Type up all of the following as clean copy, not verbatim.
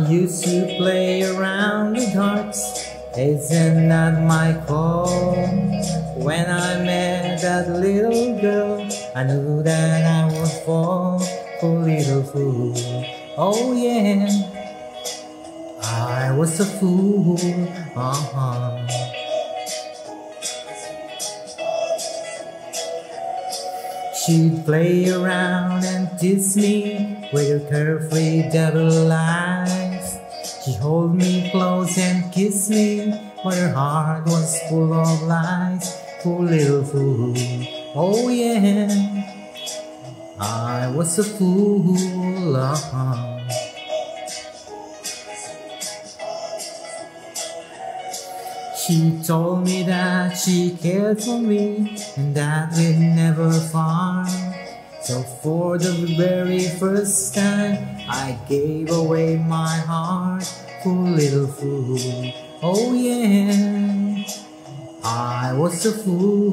used to play around with hearts, isn't that my call? When I met that little girl, I knew that I would fall for little fool. Oh yeah, I was a fool. She'd play around and tease me with her carefree double eyes. She'd hold me close and kiss me, but her heart was full of lies. Poor little fool, oh yeah, I was a fool. She told me that she cared for me and that we'd never part. So for the very first time, I gave away my heart. Poor little fool, oh yeah, I was a fool.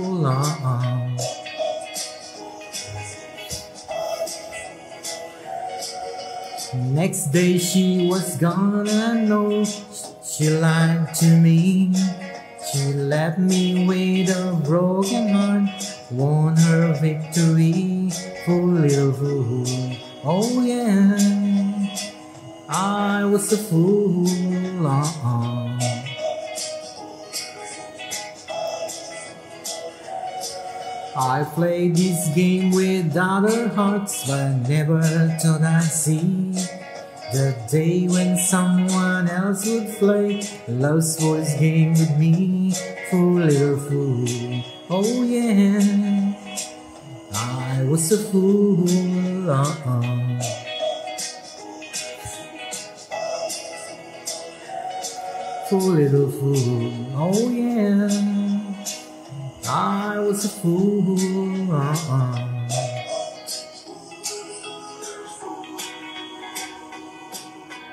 Next day she was gone, I know she lied to me. She left me with a broken heart, won her victory. Poor little fool, oh yeah, I was a fool. I played this game with other hearts, but I never thought I'd see the day when someone else would play love's voice game with me. Poor little fool, oh yeah, I was a fool. Poor little fool, oh yeah, I was a fool.